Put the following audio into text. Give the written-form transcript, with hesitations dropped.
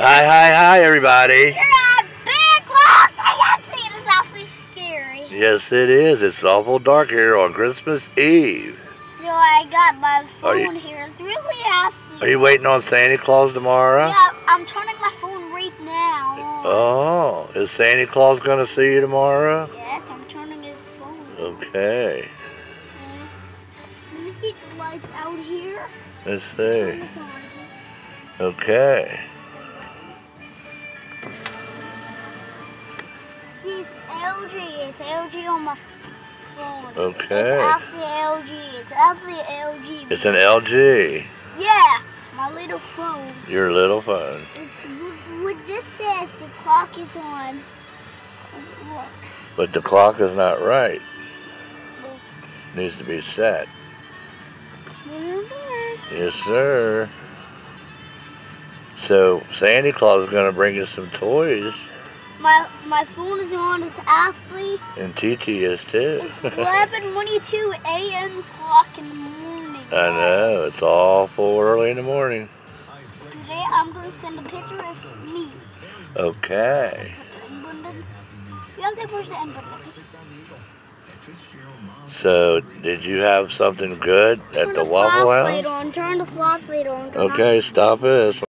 Hi, everybody. You're a big box. I can see it. It's awfully scary. Yes, it is. It's awful dark here on Christmas Eve. So I got my phone here. It's really awesome. Are you waiting on Santa Claus tomorrow? Yeah, I'm turning my phone right now. Oh, is Santa Claus going to see you tomorrow? Yes, I'm turning his phone. Okay. Let me see the lights out here. Let's see. Okay. See, it's LG. It's LG on my phone. Okay. It's actually LG. It's actually LG. It's an LG. Yeah, my little phone. Your little phone. It's what this says. The clock is on. Look. But the clock is not right. Needs to be set. Yes, sir. So Santa Claus is going to bring us some toys. My phone is on. It's Ashley. And TT is too. It's 11:22 a.m. clock in the morning. I know. It's awful early in the morning. Today I'm going to send a picture of me. Okay. You have to push the end button. So, did you have something good at the Waffle House? Turn the flashlight on. Okay, stop it.